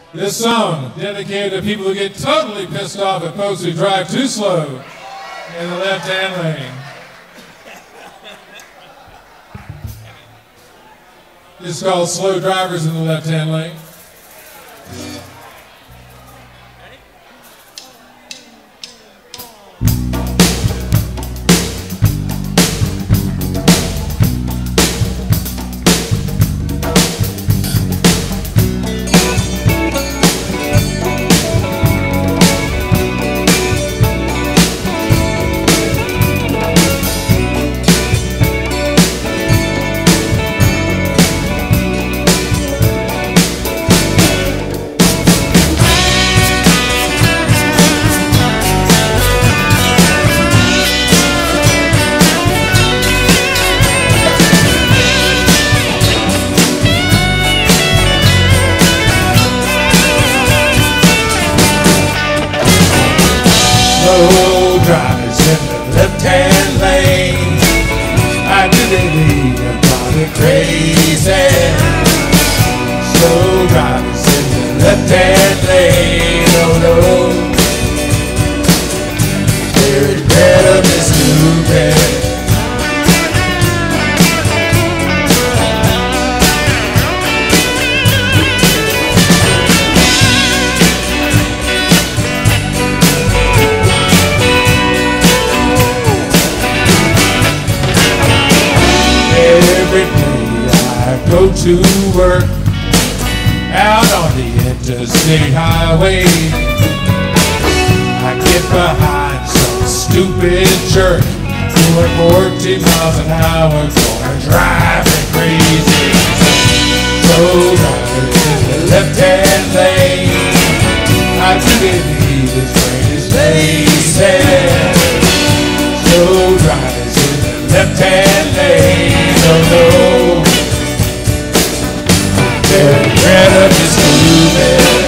This song, dedicated to people who get totally pissed off at folks who drive too slow in the left-hand lane. This is called Slow Drivers in the Left-Hand Lane. Slow drivers in the left-hand lane. I do believe about it crazy. Slow drivers in the left-hand lane. Oh no, they're incredibly stupid. Every day I go to work out on the interstate highway. I get behind some stupid jerk doing 14 miles an hour, gonna drive me crazy. Slow drivers in the left-hand lane. I do believe his brain is lazy. Slow drivers in the left-hand lane. Oh no, they're incredibly stupid.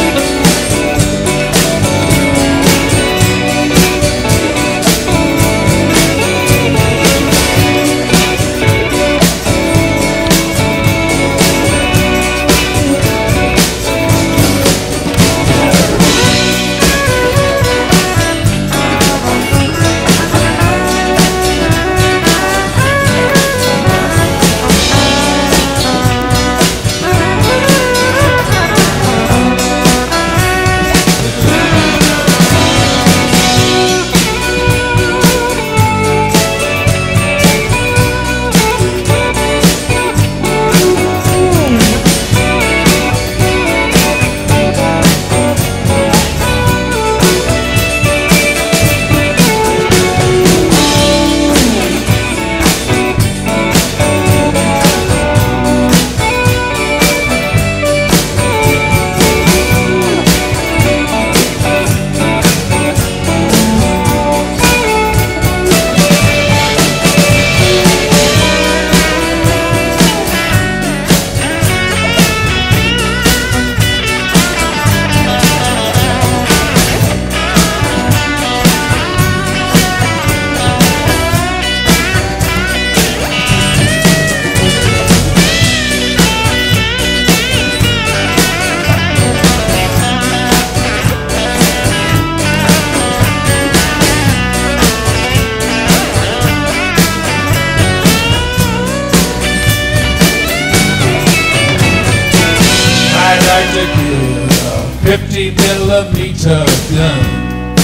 To get a 50mm gun,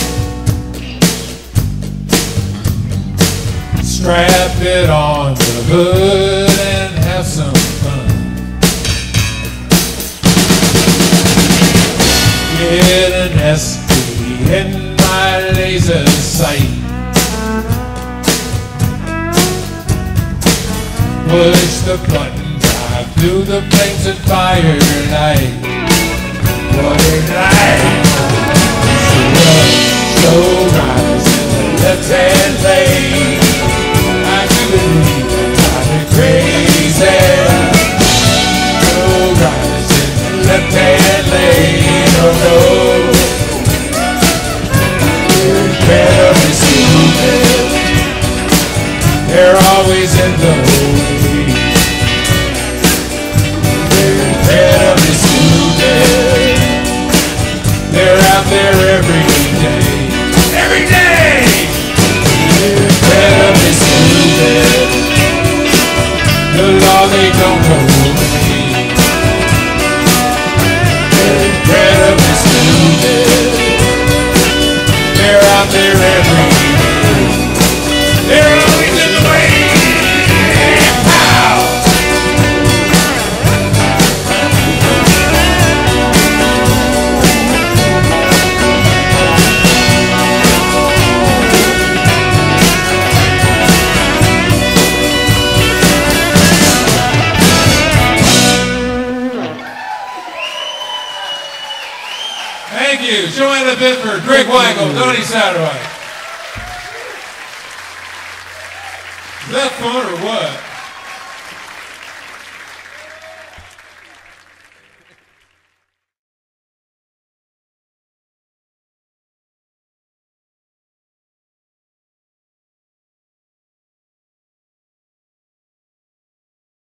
strap it on the hood and have some fun. Get an SD in my laser sight. Push the button, drive through the flames and firelight. What a night! Slow drivers in the left-hand lane. I do believe that I'm crazy. Slow drivers in the left-hand lane. Oh no, they're incredibly stupid. They're always in the way. They're incredibly stupid. the law they don't obey. They're incredibly stupid. They're out there every day. They're always in the way. Pow! Thank you. Joanna Bitford, Greg Weigel, Donnie Satterwhite. Is that fun or what?